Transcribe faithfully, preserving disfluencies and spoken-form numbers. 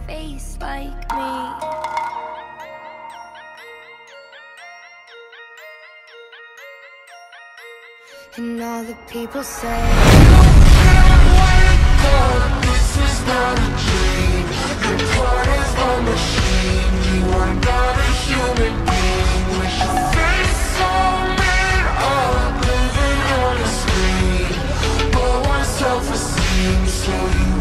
face like me. And all the people say, this is not a dream. Your part is a machine. You are not a human being. With your face so made up, living on a screen. But one self-esteem, so you